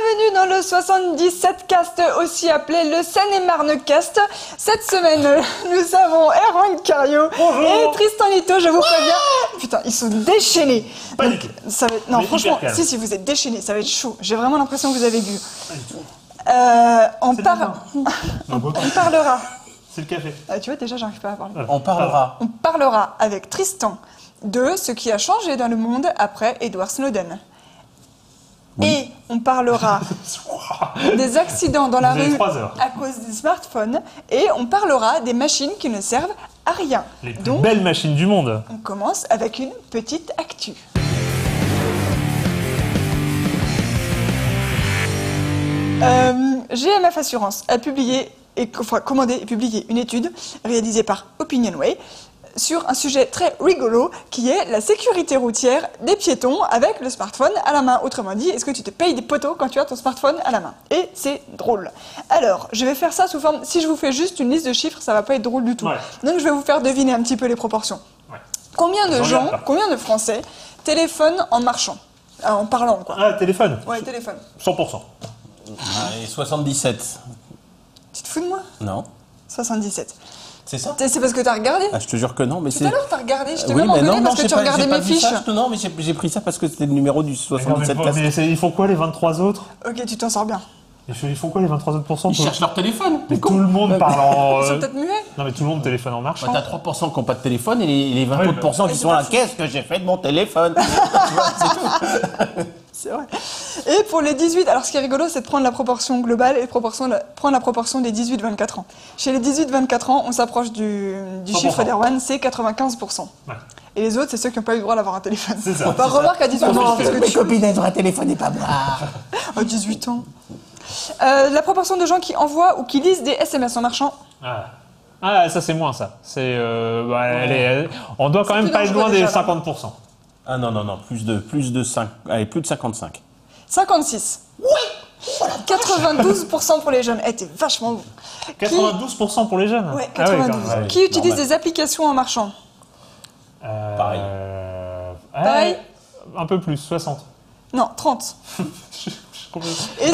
Bienvenue dans le 77 cast, aussi appelé le Seine-et-Marne cast. Cette semaine, nous avons Erwan Cario et Tristan Lito, je vous préviens. Putain, ils sont déchaînés. Donc, ça va être... Non, mais franchement, si, vous êtes déchaînés, ça va être chaud. J'ai vraiment l'impression que vous avez bu. On parlera. C'est le café. Tu vois, déjà, j'arrive pas à parler. On parlera. On parlera avec Tristan de ce qui a changé dans le monde après Edward Snowden. Oui. Et on parlera des accidents dans la rue à cause des smartphones. Et on parlera des machines qui ne servent à rien. Les plus belles machines du monde. On commence avec une petite actu. GMF Assurance a commandé et publié une étude réalisée par Opinionway sur un sujet très rigolo qui est la sécurité routière des piétons avec le smartphone à la main. Autrement dit, est-ce que tu te payes des poteaux quand tu as ton smartphone à la main? Et c'est drôle. Alors, je vais faire ça sous forme... Si je vous fais juste une liste de chiffres, ça va pas être drôle du tout. Ouais. Donc je vais vous faire deviner un petit peu les proportions. Ouais. Combien de Français téléphonent en marchant? En parlant, quoi. Ah, téléphone? Ouais, téléphone. 100%. Allez, 77. Tu te fous de moi? Non. 77. C'est ça? C'est parce que t'as regardé? Ah, je te jure que non, mais c'est... Tout à l'heure, t'as regardé, je t'ai oui, même engueulé parce que tu pas, regardais mes fiches. Non, mais j'ai pris ça parce que c'était le numéro du 77. Mais ils font quoi les 23 autres? Ok, tu t'en sors bien. Ils font quoi les 23 autres pourcents? Ils cherchent leur téléphone. Mais tout le monde parle en... Ils sont peut-être muets. Non, mais tout le monde téléphone en marchant. T'as 3% qui n'ont pas de téléphone et les 20 autres qui sont là. Qu'est-ce que j'ai fait de mon téléphone? C'est tout. C'est vrai. Et pour les 18, alors ce qui est rigolo, c'est de prendre la proportion globale et prendre la proportion des 18-24 ans. Chez les 18-24 ans, on s'approche du chiffre d'Erwan, c'est 95%. Ouais. Et les autres, c'est ceux qui n'ont pas eu le droit d'avoir un téléphone. C'est ça. Enfin, remarque à 18 ans, parce que mes copines, elles ont un téléphone et pas moi. À 18 ans. La proportion de gens qui envoient ou qui lisent des SMS en marchant. Ah, ça c'est moins ça. On doit quand même pas être loin des 50%. Ah non, plus de 5. Allez, plus de 55. 56. Oui. 92% pour les jeunes. T'es vachement bon. 92% pour les jeunes? Ouais, 92. Ah oui, qui utilise des applications en marchant? Pareil. Pareil. Un peu plus, 60. Non, 30. Et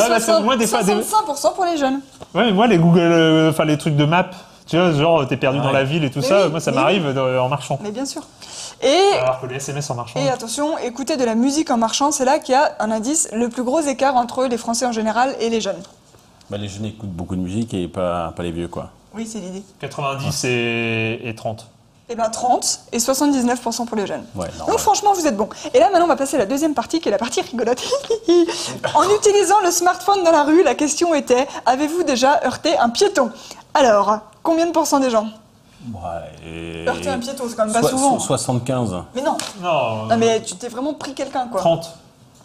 65% pour les jeunes. Ouais, mais moi, les Google, les trucs de map, tu vois, genre, t'es perdu dans la ville et tout ça, moi, ça m'arrive en marchant. Mais bien sûr. Alors que les SMS en marchant. Et attention, écouter de la musique en marchant, c'est là qu'il y a un indice, le plus gros écart entre les Français en général et les jeunes. Les jeunes écoutent beaucoup de musique et pas les vieux, quoi. Oui, c'est l'idée. 90 et 30. Eh bien 30 et 79% pour les jeunes. Ouais, donc franchement, vous êtes bons. Et là, maintenant, on va passer à la deuxième partie, qui est la partie rigolote. En utilisant le smartphone dans la rue, la question était, avez-vous déjà heurté un piéton? Alors, combien de pourcents des gens? Heurter un piéton, c'est quand même pas souvent. 75. Mais non. Non, mais tu t'es vraiment pris quelqu'un, quoi. 30.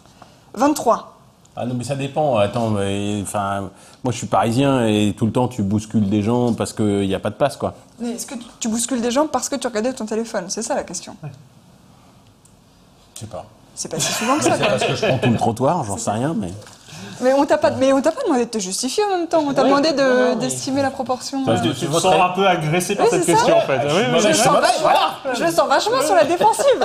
23. Ah non, mais ça dépend. Attends, moi je suis parisien et tout le temps tu bouscules des gens parce qu'il n'y a pas de place, quoi. Mais est-ce que tu bouscules des gens parce que tu regardais ton téléphone? C'est ça la question. Ouais. Je sais pas. C'est pas si souvent que ça. C'est parce que je prends tout le trottoir, j'en sais rien, mais... Mais on t'a pas demandé de te justifier en même temps. On t'a demandé d'estimer la proportion. Tu te sens un peu agressé par cette question, en fait. Je le sens vachement sur la défensive.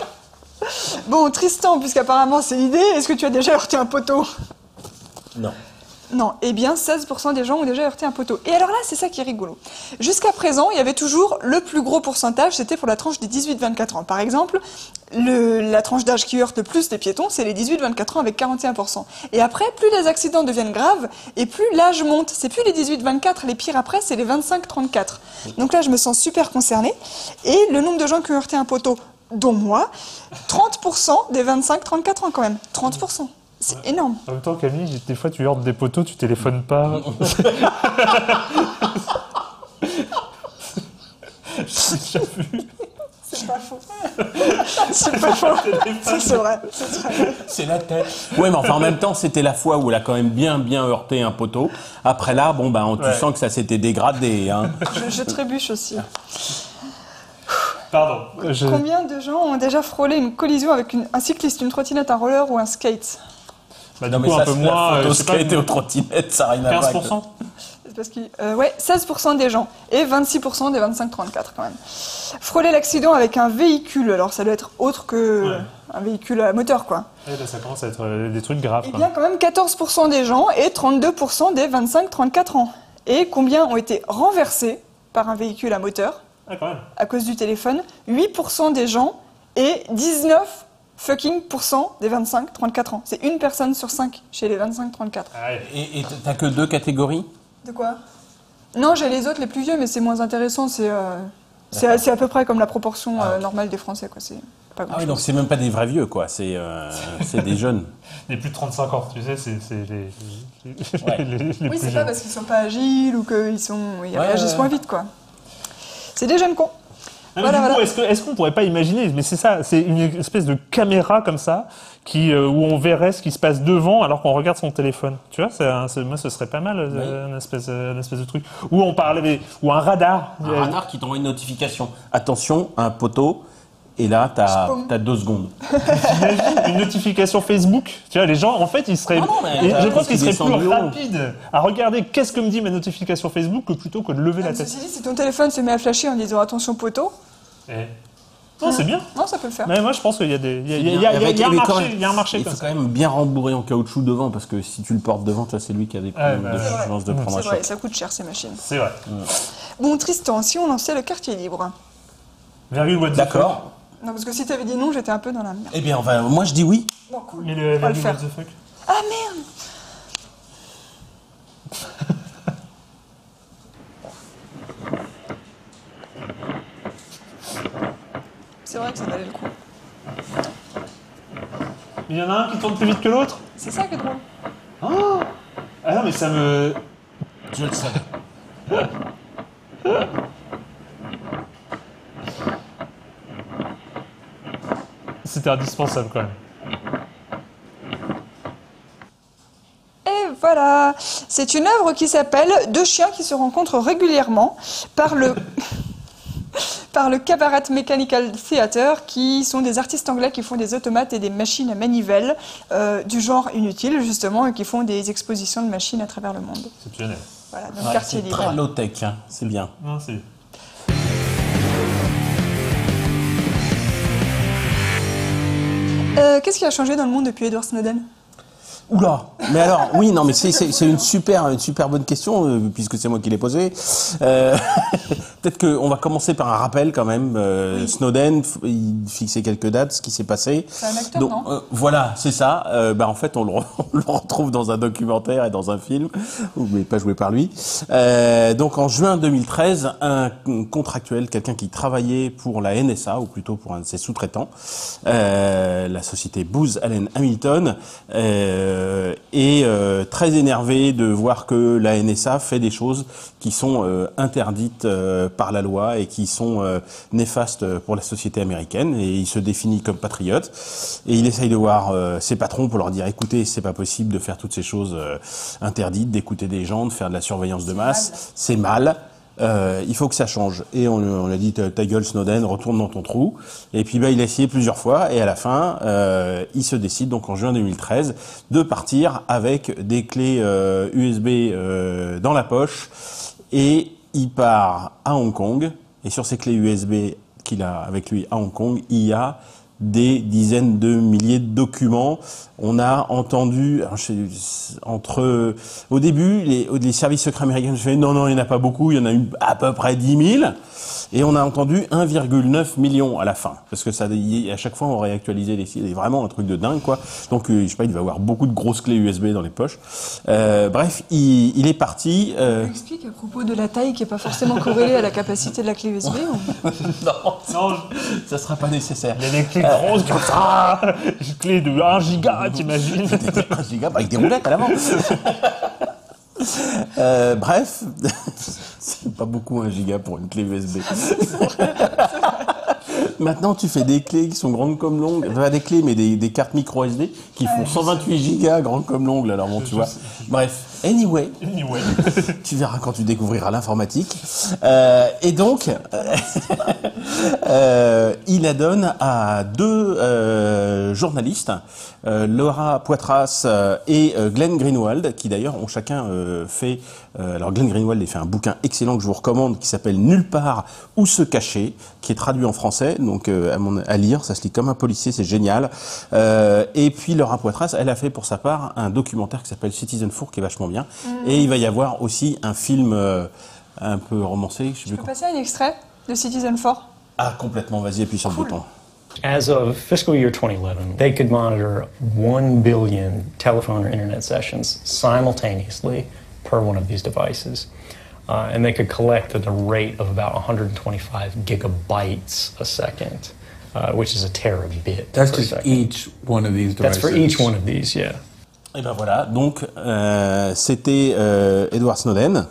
Bon, Tristan, puisqu'apparemment c'est l'idée, est-ce que tu as déjà heurté un poteau? Non. Non, eh bien 16% des gens ont déjà heurté un poteau. Et alors là, c'est ça qui est rigolo. Jusqu'à présent, il y avait toujours le plus gros pourcentage, c'était pour la tranche des 18-24 ans. Par exemple, la tranche d'âge qui heurte le plus des piétons, c'est les 18-24 ans avec 41%. Et après, plus les accidents deviennent graves, et plus l'âge monte. C'est plus les 18-24, les pires après, c'est les 25-34. Donc là, je me sens super concernée. Et le nombre de gens qui ont heurté un poteau, dont moi, 30% des 25-34 ans quand même. 30%. C'est énorme. En même temps, Camille, des fois, tu heurtes des poteaux, tu téléphones pas. J'ai déjà vu. C'est pas faux. C'est pas faux. C'est vrai. C'est la tête. Ouais, mais enfin, en même temps, c'était la fois où elle a quand même bien heurté un poteau. Après là, tu sens que ça s'était dégradé. Hein. Je trébuche aussi. Pardon. Combien de gens ont déjà frôlé une collision avec un cycliste, une trottinette, un roller ou un skate? Non, mais un peu moins. Au skate et aux trottinettes, ça n'a rien à voir. 15%. Parce que, 16% des gens et 26% des 25-34 quand même. Frôler l'accident avec un véhicule, alors ça doit être autre que un véhicule à moteur, quoi. là, ça commence à être des trucs graves. Eh bien, quand même 14% des gens et 32% des 25-34 ans. Et combien ont été renversés par un véhicule à moteur Quand même. à cause du téléphone? 8% des gens et 19 fucking % des 25-34 ans. C'est une personne sur 5 chez les 25-34. Et t'as que 2 catégories? De quoi? Non, j'ai les autres, les plus vieux, mais c'est moins intéressant. C'est à peu près comme la proportion normale des Français, quoi. C'est pas grand-chose. Oui, donc c'est même pas des vrais vieux, quoi. C'est des jeunes. Les plus de 35 ans, tu sais, c'est les Oui, plus c'est jeunes. pas parce qu'ils sont pas agiles ou qu'ils réagissent moins vite, quoi. C'est des jeunes cons. Voilà. Est-ce qu'on pourrait pas imaginer, mais c'est ça, c'est une espèce de caméra comme ça, où on verrait ce qui se passe devant alors qu'on regarde son téléphone. Tu vois, moi ce serait pas mal, une espèce de truc. Ou on parlait, ou un radar. Un radar qui t'envoie une notification. Attention, un poteau. Et là, t'as 2 secondes. T'imagines une notification Facebook. Tu vois, les gens, en fait, ils seraient. Je pense qu'ils seraient plus rapides à regarder qu'est-ce que me dit ma notification Facebook plutôt que de lever la tête. Ceci dit, si ton téléphone se met à flasher en disant attention poteau. Non, c'est bien. Non, ça peut le faire. Mais moi, je pense qu'il y a il y a un marché. Il faut quand même bien rembourrer en caoutchouc devant, parce que si tu le portes devant, c'est lui qui a des problèmes de chance de prendre un C'est vrai, choc. ça coûte cher ces machines. C'est vrai. Bon, Tristan, si on lançait le quartier libre. Virgule what the fuck. D'accord. Non, parce que si t'avais dit non, j'étais un peu dans la merde. Eh bien, moi je dis oui. Bon, cool. Mais le On va le virgule faire. what the fuck. Ah merde! C'est vrai que ça valait le coup. Il y en a un qui tourne plus vite que l'autre. C'est ça qui est drôle. Oh ah non, mais ça me. Je le savais. C'était indispensable quand même. Et voilà, c'est une œuvre qui s'appelle Deux chiens qui se rencontrent régulièrement par le par le Cabaret Mechanical Theatre, qui sont des artistes anglais qui font des automates et des machines à manivelle du genre inutile justement, et qui font des expositions de machines à travers le monde. Exceptionnel. Voilà, donc quartier C'est libre. très low-tech, hein. C'est bien. Non, c'est. Qu'est-ce qui a changé dans le monde depuis Edward Snowden? Oula. Mais alors, oui, non, mais c'est une super bonne question, puisque c'est moi qui l'ai posée. Peut-être qu'on va commencer par un rappel quand même. Snowden, il fixait quelques dates, ce qui s'est passé. C'est un acteur, Donc, non? voilà, c'est ça. En fait, on le retrouve dans un documentaire et dans un film, mais pas joué par lui. Donc, en juin 2013, un contractuel, quelqu'un qui travaillait pour la NSA, ou plutôt pour un de ses sous-traitants, la société Booz Allen Hamilton, est très énervé de voir que la NSA fait des choses qui sont interdites par la loi et qui sont néfastes pour la société américaine, et il se définit comme patriote, et il essaye de voir ses patrons pour leur dire écoutez, c'est pas possible de faire toutes ces choses interdites, d'écouter des gens, de faire de la surveillance de masse, c'est mal. Il faut que ça change. Et on a dit ta gueule Snowden, retourne dans ton trou. Et puis il a essayé plusieurs fois, et à la fin il se décide donc en juin 2013 de partir avec des clés USB dans la poche, et il part à Hong Kong, et sur ces clés USB qu'il a avec lui à Hong Kong, il y a des dizaines de milliers de documents. On a entendu, au début, les services secrets américains se disaient non, il n'y en a pas beaucoup, il y en a eu à peu près 10 000. Et on a entendu 1,9 million à la fin. Parce que à chaque fois, on réactualisait les sites. C'est vraiment un truc de dingue, quoi. Donc, je sais pas, il va y avoir beaucoup de grosses clés USB dans les poches. Bref, il est parti. Tu expliques à propos de la taille qui n'est pas forcément corrélée à la capacité de la clé USB ou... Non, ça sera pas nécessaire. Il y a des clés grosses comme ça. Une clé de 1 giga, t'imagines? 1 giga avec des roulettes à l'avant. Bref, c'est pas beaucoup 1 giga pour une clé USB. Maintenant, tu fais des clés qui sont grandes comme l'ongle. Pas des clés, mais des cartes micro SD qui font 128 gigas grandes comme l'ongle. Alors bon, tu vois. Bref, anyway. Tu verras quand tu découvriras l'informatique. Et donc, il la donne à 2 journalistes, Laura Poitras et Glenn Greenwald, qui d'ailleurs ont chacun fait Alors Glenn Greenwald a fait un bouquin excellent que je vous recommande qui s'appelle Nulle part où se cacher, qui est traduit en français, donc à lire, ça se lit comme un policier, c'est génial. Et puis Laura Poitras, elle a fait pour sa part un documentaire qui s'appelle Citizen Four, qui est vachement bien. Et il va y avoir aussi un film un peu romancé. Je peux passer un extrait de Citizen Four? Ah, complètement, vas-y, appuie sur le bouton. As of fiscal year 2011, they could monitor 1 billion telephone or internet sessions simultaneously per one of these devices. And they could collect at the rate of about 125 gigabytes a second, which is a terabit. That's just each one of these devices. That's for each one of these, yeah. Et ben voilà, donc c'était Edward Snowden.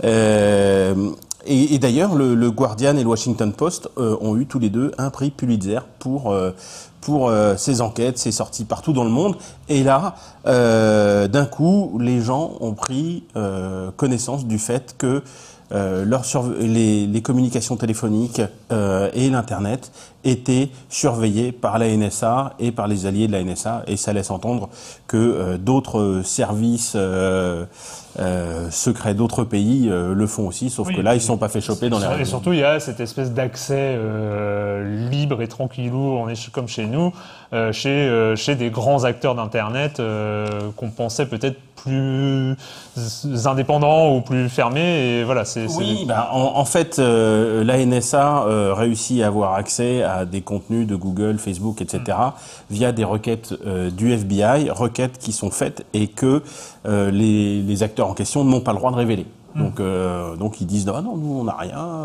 Et d'ailleurs, le Guardian et le Washington Post ont eu tous les deux un prix Pulitzer pour ces enquêtes, ces sorties partout dans le monde. Et là, d'un coup, les gens ont pris connaissance du fait que les communications téléphoniques et l'Internet étaient surveillés par la NSA et par les alliés de la NSA. Et ça laisse entendre que d'autres services secrets d'autres pays le font aussi, sauf que là, ils ne sont pas fait choper dans les réseaux. Et surtout, il y a cette espèce d'accès libre et tranquillou, on est comme chez nous, chez des grands acteurs d'Internet qu'on pensait peut-être plus indépendants ou plus fermés. Et voilà, oui, en fait, la NSA réussit à avoir accès à des contenus de Google, Facebook, etc. via des requêtes du FBI, requêtes qui sont faites et que les acteurs en question n'ont pas le droit de révéler. Donc ils disent non, nous on n'a rien.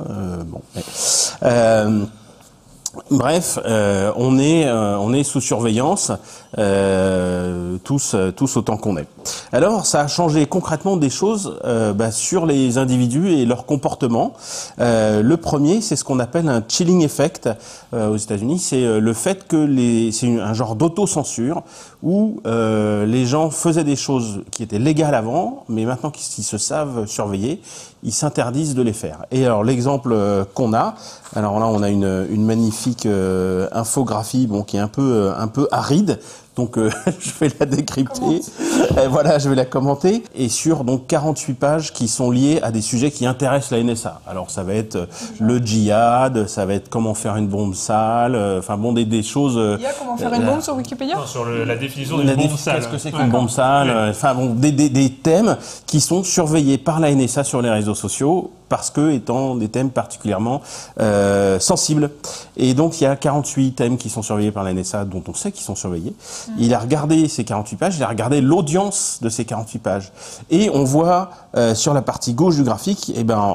Bref, on est sous surveillance, tous autant qu'on est. Alors, ça a changé concrètement des choses sur les individus et leur comportement. Le premier, c'est ce qu'on appelle un chilling effect aux États-Unis. C'est le fait que c'est un genre d'autocensure où les gens faisaient des choses qui étaient légales avant, mais maintenant qu'ils se savent surveiller, ils s'interdisent de les faire. Et alors l'exemple qu'on a, alors là on a une magnifique infographie, qui est un peu aride. Donc je vais la décrypter. Voilà, je vais la commenter. Et sur donc 48 pages qui sont liées à des sujets qui intéressent la NSA. Alors ça va être le djihad, ça va être comment faire une bombe sale, des choses. Il y a comment faire une bombe sur Wikipédia? Non, sur la définition d'une bombe sale. Qu'est-ce que c'est qu'une bombe sale? Des thèmes qui sont surveillés par la NSA sur les réseaux sociaux parce que étant des thèmes particulièrement sensibles. Et donc il y a 48 thèmes qui sont surveillés par la NSA, dont on sait qu'ils sont surveillés. Il a regardé ces 48 pages, il a regardé l'audience de ces 48 pages. Et on voit sur la partie gauche du graphique,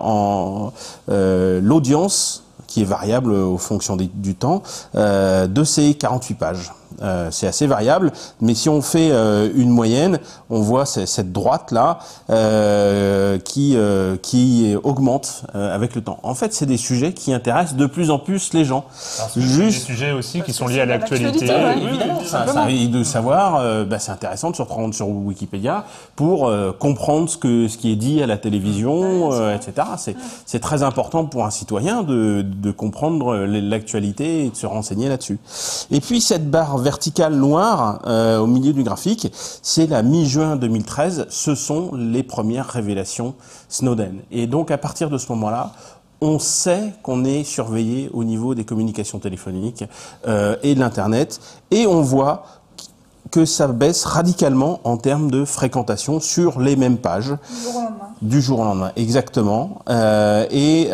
l'audience, qui est variable aux fonctions du temps, de ces 48 pages. C'est assez variable, mais si on fait une moyenne, on voit cette droite-là qui augmente avec le temps. En fait, c'est des sujets qui intéressent de plus en plus les gens. C'est des sujets aussi qui sont liés à l'actualité. Évidemment, de savoir, c'est intéressant de se reprendre sur Wikipédia pour comprendre ce qui est dit à la télévision, etc. C'est très important pour un citoyen de comprendre l'actualité et de se renseigner là-dessus. Et puis cette barre verticale noire au milieu du graphique, c'est la mi-juin 2013, ce sont les premières révélations Snowden. Et donc à partir de ce moment-là, on sait qu'on est surveillé au niveau des communications téléphoniques et de l'Internet, et on voit que ça baisse radicalement en termes de fréquentation sur les mêmes pages. Du jour au lendemain, exactement. Ça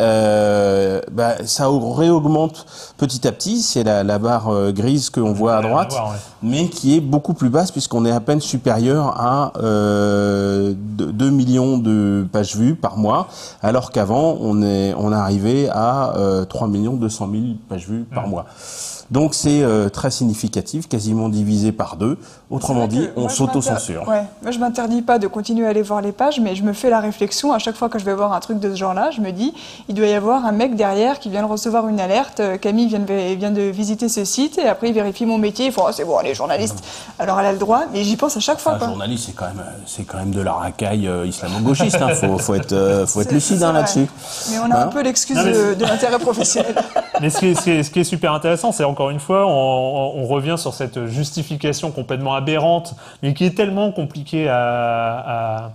réaugmente petit à petit. C'est la barre grise qu'on voit à droite, mais qui est beaucoup plus basse puisqu'on est à peine supérieur à 2 millions de pages vues par mois, alors qu'avant on arrivait à 3 200 000 pages vues par mois. Donc c'est très significatif, quasiment divisé par 2. Autrement dit, on s'auto-censure. Ouais. Moi, je m'interdis pas de continuer à aller voir les pages, mais je me fais la réflexion, à chaque fois que je vais voir un truc de ce genre-là, je me dis, il doit y avoir un mec derrière qui vient de recevoir une alerte, Camille vient de visiter ce site, et après il vérifie mon métier, il faut, c'est bon, les journalistes. Alors elle a le droit, mais j'y pense à chaque fois. Un journaliste, c'est quand même de la racaille islamo-gauchiste, faut être lucide là-dessus. Mais on a un peu l'excuse de l'intérêt professionnel. Mais ce qui est super intéressant, c'est encore une fois, on revient sur cette justification complètement aberrante, mais qui est tellement compliquée à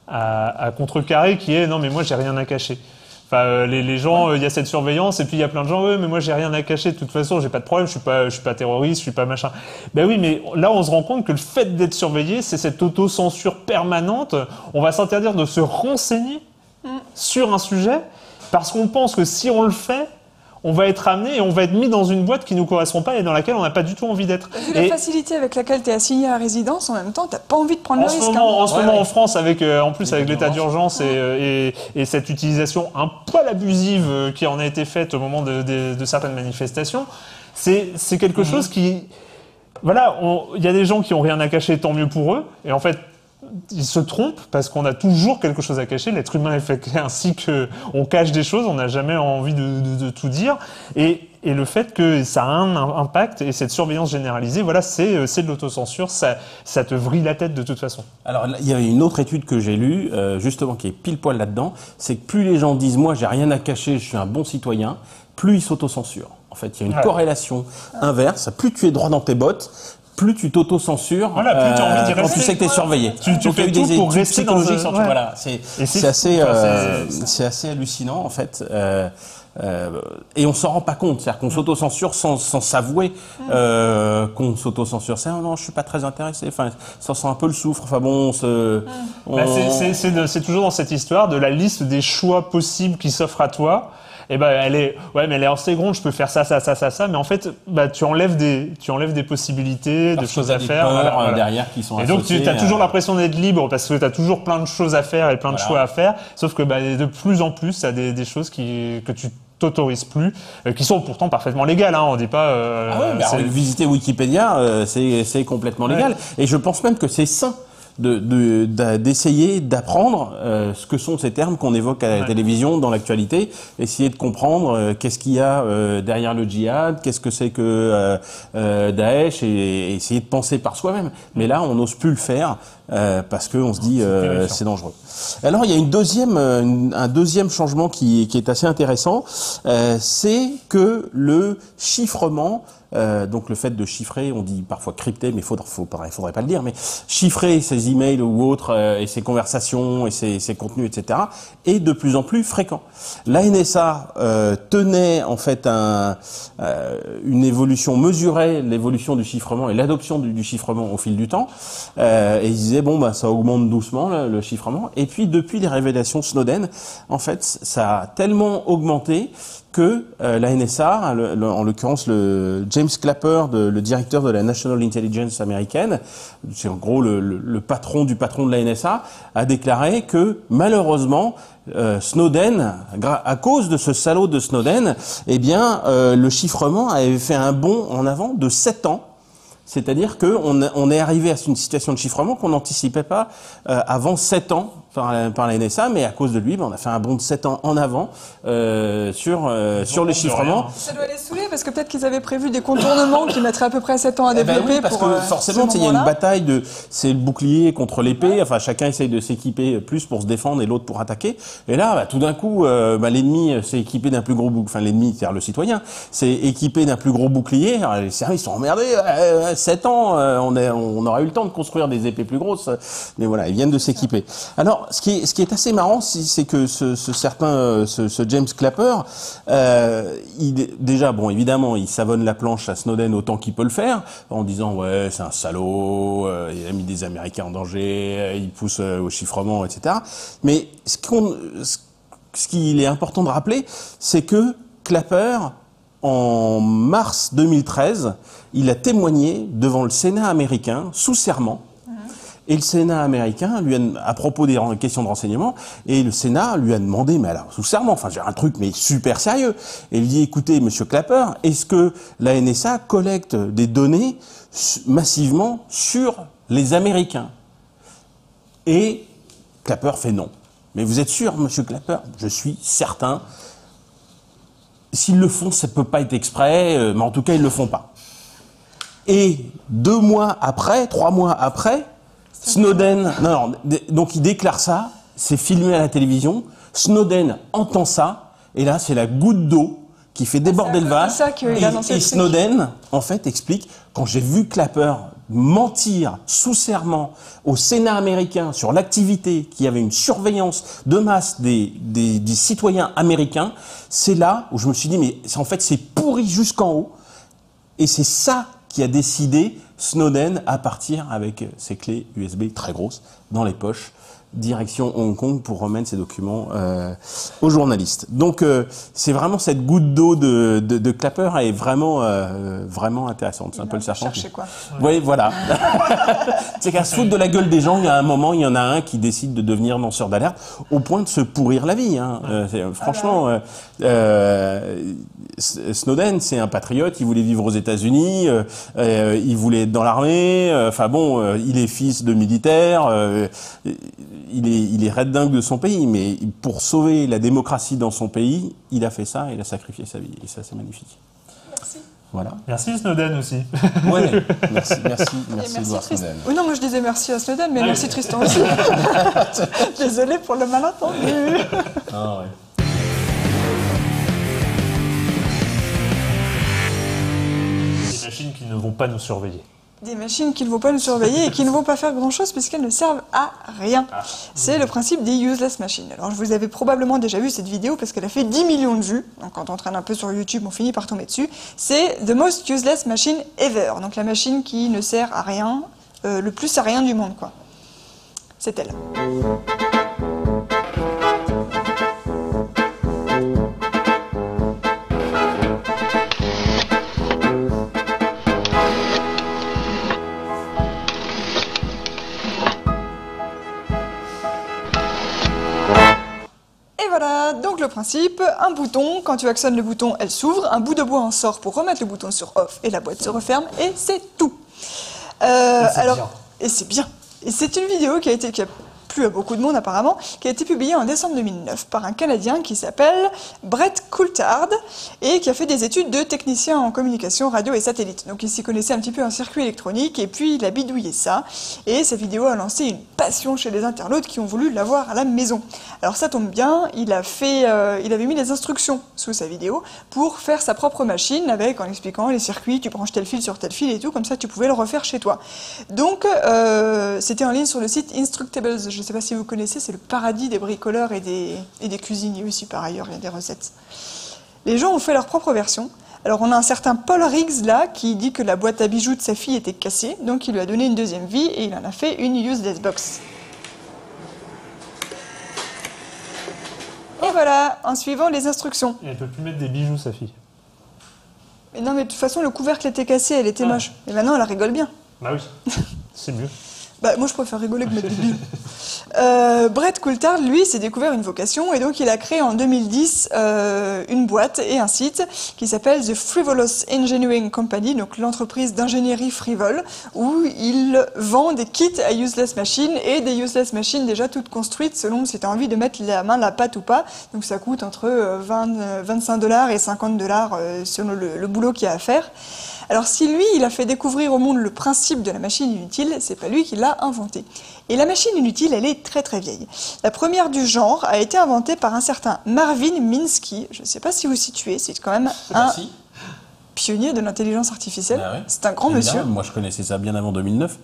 à contrecarrer, qui est non mais moi j'ai rien à cacher. Enfin, les gens, il y a cette surveillance, et puis il y a plein de gens, mais moi j'ai rien à cacher, de toute façon, j'ai pas de problème, je suis pas terroriste, je suis pas machin. Ben oui, mais là on se rend compte que le fait d'être surveillé, c'est cette autocensure permanente. On va s'interdire de se renseigner sur un sujet, parce qu'on pense que si on le fait, on va être amené et on va être mis dans une boîte qui nous correspond pas et dans laquelle on n'a pas du tout envie d'être. Vu la facilité avec laquelle tu es assigné à résidence, en même temps, t'as pas envie de prendre le risque. En ce moment, en France, avec en plus avec l'état d'urgence et cette utilisation un poil abusive qui en a été faite au moment de certaines manifestations, c'est quelque chose qui, voilà, il y a des gens qui ont rien à cacher, tant mieux pour eux. Et en fait, ils se trompent parce qu'on a toujours quelque chose à cacher. L'être humain est fait ainsi que on cache des choses, on n'a jamais envie de tout dire. Et le fait que ça a un impact et cette surveillance généralisée, voilà, c'est de l'autocensure. Ça te vrille la tête de toute façon. Alors, il y avait une autre étude que j'ai lue, justement, qui est pile poil là-dedans. C'est que plus les gens disent, moi, j'ai rien à cacher, je suis un bon citoyen, plus ils s'autocensurent. En fait, il y a une corrélation inverse. Plus tu es droit dans tes bottes, plus tu t'auto-censures, voilà, plus tu as envie d'y rester. quand tu sais que tu es surveillé. Tu fais tout pour rester dans le... Voilà, c'est assez hallucinant, en fait. Et on s'en rend pas compte, c'est-à-dire qu'on s'auto-censure sans s'avouer qu'on s'auto-censure. C'est non, je suis pas très intéressé. Enfin, ça sent un peu le soufre. Enfin bon, c'est toujours dans cette histoire de la liste des choix possibles qui s'offrent à toi. Et ben elle est assez grande, je peux faire ça, mais en fait tu enlèves des possibilités, de choses à faire, voilà. Derrière qui sont associées. Et donc tu as toujours l'impression d'être libre parce que tu as toujours plein de choses à faire et plein de choix à faire, sauf que de plus en plus tu as des choses que tu t'autorises plus, qui sont pourtant parfaitement légales, hein, on dit pas visiter Wikipédia, c'est complètement légal, et je pense même que c'est sain d'essayer d'apprendre ce que sont ces termes qu'on évoque à la télévision, dans l'actualité, essayer de comprendre qu'est-ce qu'il y a derrière le djihad, qu'est-ce que c'est que Daesh, et essayer de penser par soi-même. Mais là, on n'ose plus le faire parce qu'on se dit c'est dangereux. Alors, il y a un deuxième changement qui est assez intéressant, c'est que le chiffrement, donc le fait de chiffrer, on dit parfois crypter, mais faudrait pas le dire, mais chiffrer ses emails ou autres et ses conversations et ses contenus, etc., est de plus en plus fréquent. La NSA tenait en fait une évolution, mesurait l'évolution du chiffrement et l'adoption du chiffrement au fil du temps, et ils disaient ça augmente doucement le chiffrement. Et puis depuis les révélations Snowden, en fait, ça a tellement augmenté que la NSA, en l'occurrence le James Clapper, le directeur de la National Intelligence américaine, c'est en gros le patron de la NSA, a déclaré que malheureusement Snowden, à cause de ce salaud de Snowden, le chiffrement avait fait un bond en avant de 7 ans. C'est-à-dire qu'on est arrivé à une situation de chiffrement qu'on n'anticipait pas avant 7 ans par la NSA, mais à cause de lui, on a fait un bond de 7 ans en avant sur les chiffrements. Ça doit les saouler parce que peut-être qu'ils avaient prévu des contournements qui mettraient à peu près 7 ans à développer. Oui, parce que forcément, il y a une bataille c'est le bouclier contre l'épée. Enfin, chacun essaye de s'équiper plus pour se défendre et l'autre pour attaquer. Et là, tout d'un coup, l'ennemi s'est équipé d'un plus gros bouclier. Enfin, l'ennemi, c'est-à-dire le citoyen, s'est équipé d'un plus gros bouclier. Alors, les services sont emmerdés. 7 ans, on aura eu le temps de construire des épées plus grosses. Mais voilà, ils viennent de s'équiper. Alors, ce qui est assez marrant, c'est que ce James Clapper, déjà, évidemment, il savonne la planche à Snowden autant qu'il peut le faire, en disant ouais, c'est un salaud, il a mis des Américains en danger, il pousse au chiffrement, etc. Mais ce qu'il est important de rappeler, c'est que Clapper, en mars 2013, il a témoigné devant le Sénat américain sous serment. Et le Sénat américain à propos des questions de renseignement, et le Sénat lui a demandé, mais alors, sous serment, j'ai un truc, mais super sérieux. Et il dit, écoutez, monsieur Clapper, est-ce que la NSA collecte des données massivement sur les Américains? Et Clapper fait non. Mais vous êtes sûr, monsieur Clapper? Je suis certain. S'ils le font, ça peut pas être exprès, mais en tout cas, ils le font pas. Et 3 mois après, Snowden, donc il déclare ça, c'est filmé à la télévision, Snowden entend ça, et là c'est la goutte d'eau qui fait déborder le vase, et Snowden, en fait, explique, quand j'ai vu Clapper mentir sous serment au Sénat américain sur l'activité, qu'il y avait une surveillance de masse des citoyens américains, c'est là où je me suis dit, mais en fait, c'est pourri jusqu'en haut. Et c'est ça qui a décidé Snowden à partir avec ses clés USB très grosses dans les poches, direction Hong Kong pour remettre ses documents aux journalistes. Donc c'est vraiment cette goutte d'eau de Clapper est vraiment vraiment intéressante. C'est un peu le serpent. Chercher quoi. Oui, voilà. C'est qu'à se foutre de la gueule des gens, il y a un moment, il y en a un qui décide de devenir lanceur d'alerte au point de se pourrir la vie. Hein. Franchement, Snowden, c'est un patriote. Il voulait vivre aux États-Unis. Il voulait être dans l'armée. Enfin bon, il est fils de militaire. Il est red dingue de son pays, mais pour sauver la démocratie dans son pays, il a fait ça, il a sacrifié sa vie, et ça c'est magnifique. Merci. Voilà. Merci Snowden aussi. Ouais, merci Merci Tristan. Oui, non, moi je disais merci à Snowden, mais merci Tristan aussi. Désolé pour le malentendu. Ah ouais. Des machines qui ne vont pas nous surveiller. Des machines qui ne vont pas nous surveiller et qui ne vont pas faire grand-chose puisqu'elles ne servent à rien. C'est le principe des useless machines. Alors, vous avez probablement déjà vu cette vidéo parce qu'elle a fait 10 millions de vues. Donc, quand on traîne un peu sur YouTube, on finit par tomber dessus. C'est The Most Useless Machine Ever. Donc, la machine qui ne sert à rien, le plus à rien du monde, quoi. C'est elle. Voilà, donc le principe, un bouton, quand tu actionnes le bouton, elle s'ouvre, un bout de bois en sort pour remettre le bouton sur off et la boîte se referme et c'est tout. Et c'est bien. Et c'est une vidéo qui a plu à beaucoup de monde apparemment, qui a été publiée en décembre 2009 par un Canadien qui s'appelle Brett Coulthard et qui a fait des études de technicien en communication radio et satellite. Donc il s'y connaissait un petit peu en circuit électronique et puis il a bidouillé ça et sa vidéo a lancé une passion chez les internautes qui ont voulu l'avoir à la maison. Alors ça tombe bien, il avait mis des instructions sous sa vidéo pour faire sa propre machine en expliquant les circuits, tu branches tel fil sur tel fil et tout, comme ça tu pouvais le refaire chez toi. Donc c'était en ligne sur le site Instructables. Je ne sais pas si vous connaissez, c'est le paradis des bricoleurs et des cuisiniers aussi par ailleurs, il y a des recettes. Les gens ont fait leur propre version. Alors on a un certain Paul Riggs là qui dit que la boîte à bijoux de sa fille était cassée, donc il lui a donné une deuxième vie et il en a fait une useless box. Et voilà, en suivant les instructions. Et elle peut plus mettre des bijoux, sa fille. Mais non, mais de toute façon, le couvercle était cassé, elle était moche. Et maintenant, elle rigole bien. Bah oui, c'est mieux. Bah, moi, je préfère rigoler que mettre des bijoux. Brett Coulthard, lui, s'est découvert une vocation et donc il a créé en 2010 une boîte et un site qui s'appelle The Frivolous Engineering Company, donc l'entreprise d'ingénierie frivole, où il vend des kits à useless machines et des useless machines déjà toutes construites selon si tu as envie de mettre la main la pâte ou pas. Donc ça coûte entre 25 $ et 50 $ selon le boulot qu'il y a à faire. Alors si lui, il a fait découvrir au monde le principe de la machine inutile, c'est pas lui qui l'a inventé. Et la machine inutile, elle est très très vieille. La première du genre a été inventée par un certain Marvin Minsky. Je ne sais pas si vous situez, c'est quand même un pionnier de l'intelligence artificielle. Ah ouais. C'est un grand monsieur. Moi, je connaissais ça bien avant 2009.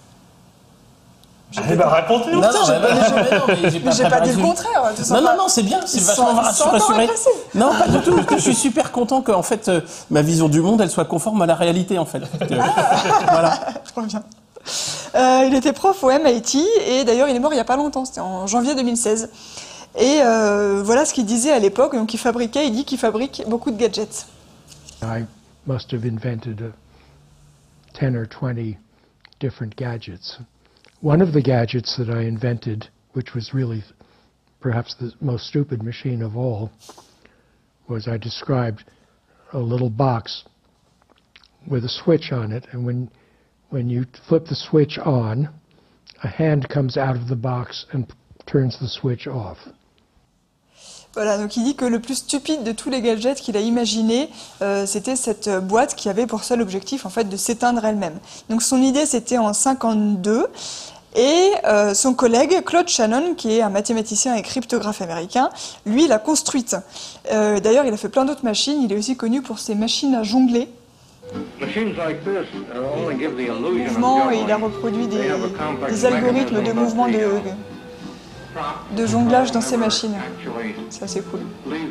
Eh ben raconte-nous. Non, j'ai pas dit le contraire. Non, c'est bien, c'est vachement rassuré. Non, pas du tout. Je suis super content que, en fait, ma vision du monde, elle soit conforme à la réalité, en fait. Voilà. Trop bien. Il était prof au MIT et d'ailleurs il est mort il y a pas longtemps, c'était en janvier 2016. Et voilà ce qu'il disait à l'époque. Donc il dit qu'il fabrique beaucoup de gadgets. I must have invented 10 or 20 different gadgets. One of the gadgets that I invented, which was really perhaps the most stupid machine of all, was I described a little box with a switch on it, and when you flip the switch on, a hand comes out of the box and turns the switch off. Voilà, donc il dit que le plus stupide de tous les gadgets qu'il a imaginé, c'était cette boîte qui avait pour seul objectif en fait de s'éteindre elle-même. Donc son idée c'était en 1952 et son collègue Claude Shannon, qui est un mathématicien et cryptographe américain, lui l'a construite. D'ailleurs il a fait plein d'autres machines, il est aussi connu pour ses machines à jongler. mouvements et il a reproduit des algorithmes de mouvements de jonglage dans ces machines. Ça, c'est cool.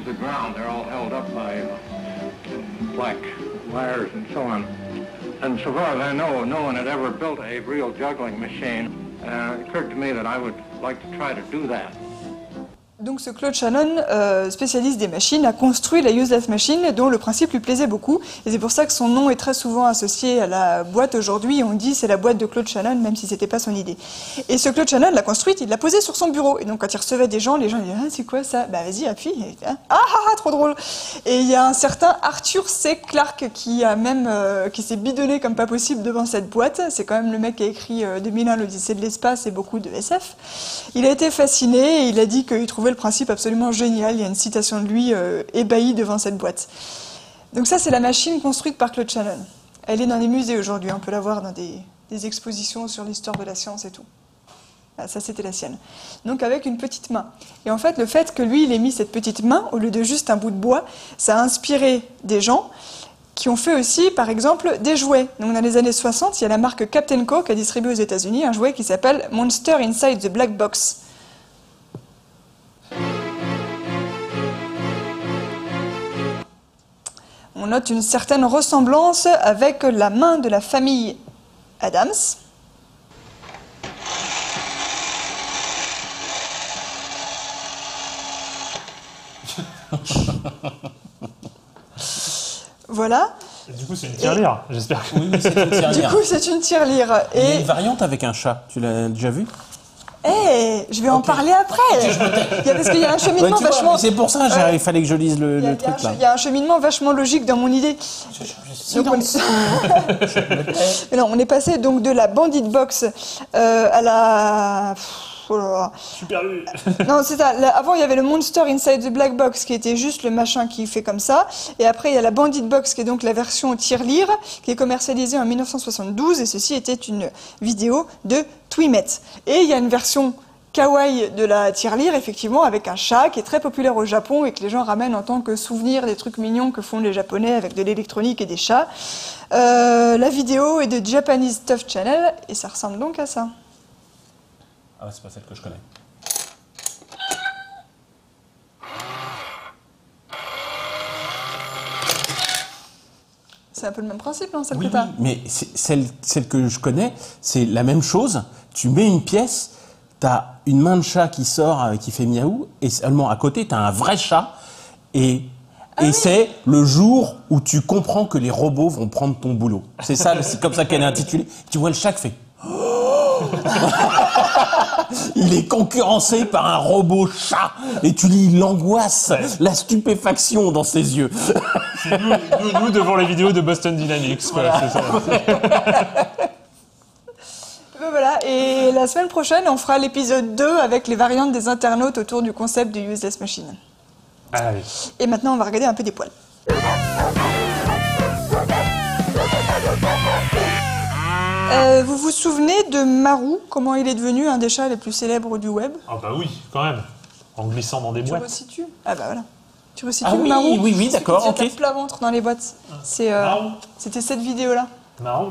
And so far as I know, no one had ever built a real juggling machine. It occurred to me that I would like to try to do that. Donc ce Claude Shannon, spécialiste des machines, a construit la Useless Machine dont le principe lui plaisait beaucoup. Et c'est pour ça que son nom est très souvent associé à la boîte aujourd'hui. On dit c'est la boîte de Claude Shannon, même si c'était pas son idée. Et ce Claude Shannon l'a construite, il l'a posée sur son bureau. Et donc quand il recevait des gens, les gens disaient « Ah, c'est quoi ça ?»« Bah vas-y, appuie. » trop drôle. Et il y a un certain Arthur C. Clarke qui a même qui s'est bidonné comme pas possible devant cette boîte. C'est quand même le mec qui a écrit 2001 l'Odyssée de l'espace et beaucoup de SF. Il a été fasciné et il a dit qu'il trouvait le principe absolument génial. Il y a une citation de lui ébahi devant cette boîte. Donc ça, c'est la machine construite par Claude Shannon. Elle est dans les musées aujourd'hui. On peut la voir dans des expositions sur l'histoire de la science et tout. Ah, ça, c'était la sienne. Donc avec une petite main. Et en fait, le fait que lui, il ait mis cette petite main au lieu de juste un bout de bois, ça a inspiré des gens qui ont fait aussi, par exemple, des jouets. Donc dans les années 60, il y a la marque Captain Co qui a distribué aux États-Unis un jouet qui s'appelle Monster Inside the Black Box. On note une certaine ressemblance avec la main de la famille Adams. Voilà. Et du coup, c'est une tirelire, j'espère que... Oui, c'est une tirelire. Du coup, c'est une tirelire. Il y a Et une variante avec un chat, tu l'as déjà vu? je vais en parler après. Parce qu'il y a un cheminement tu vois, vachement... mais c'est pour ça, il fallait que je lise le truc là. Il y a un cheminement vachement logique dans mon idée. Donc, on est passé donc de la Bandit Box à la... Oh là là. Super lu. Non, c'est ça. Avant, il y avait le Monster Inside the Black Box qui était juste le machin qui fait comme ça. Et après, il y a la Bandit Box qui est donc la version tirelire qui est commercialisée en 1972. Et ceci était une vidéo de Twimet. Et il y a une version kawaii de la tirelire, effectivement, avec un chat qui est très populaire au Japon et que les gens ramènent en tant que souvenir des trucs mignons que font les Japonais avec de l'électronique et des chats. La vidéo est de Japanese Stuff Channel et ça ressemble donc à ça. Ah, c'est pas celle que je connais. C'est un peu le même principe, non, celle Oui, que t'as? mais celle que je connais, c'est la même chose. Tu mets une pièce, t'as une main de chat qui sort, qui fait miaou, et seulement à côté, t'as un vrai chat, et c'est le jour où tu comprends que les robots vont prendre ton boulot. C'est ça, c'est comme ça qu'elle est intitulée. Tu vois le chat qui fait... Il est concurrencé par un robot chat et tu lis l'angoisse, la stupéfaction dans ses yeux. C'est nous devant les vidéos de Boston Dynamics, quoi, c'est ça. Voilà, et la semaine prochaine, on fera l'épisode 2 avec les variantes des internautes autour du concept de Useless Machine. Allez. Et maintenant, on va regarder un peu des poils. Vous vous souvenez de Marou, comment il est devenu un des chats les plus célèbres du web? Ah bah oui, quand même. En glissant dans des Tu boîtes. resitues? Ah bah voilà. Tu resitues Ah oui, Marou? oui, d'accord, C'est ok. plat ventre dans les boîtes. Marou. C'était cette vidéo-là. Marrant.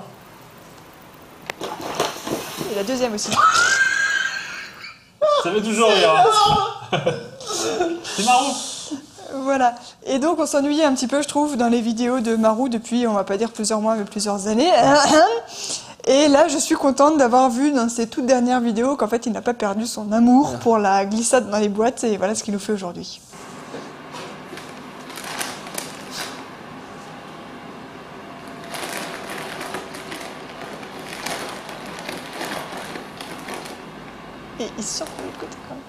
Et la deuxième aussi. Ça fait toujours rire. Hein. C'est marrant. Voilà. Et donc, on s'ennuyait un petit peu, je trouve, dans les vidéos de Marou depuis, on va pas dire plusieurs mois, mais plusieurs années. Et là, je suis contente d'avoir vu dans ces toutes dernières vidéos qu'en fait, il n'a pas perdu son amour pour la glissade dans les boîtes. Et voilà ce qu'il nous fait aujourd'hui. Et il sort de l'autre côté quand même.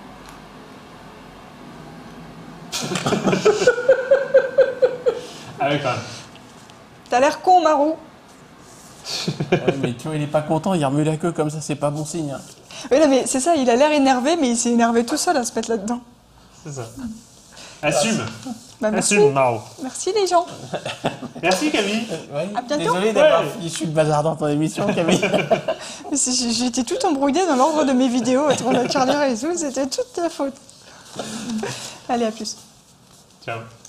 Ah oui, quand même. T'as l'air con, Marou. Ouais, mais tu vois, il est pas content, il remue la queue comme ça, c'est pas bon signe. Hein. Oui, non, mais c'est ça, il a l'air énervé, mais il s'est énervé tout seul à se mettre là-dedans. C'est ça. Assume. Bah, merci. Assume, Maro. Merci les gens. Merci, Camille. Ouais, À bientôt. désolé d'avoir Ouais. fichu le bazar dans ton émission, Camille. J'ai été tout embrouillée dans l'ordre de mes vidéos, entre la carrière et tout, c'était toute ta faute. Allez, à plus. Ciao.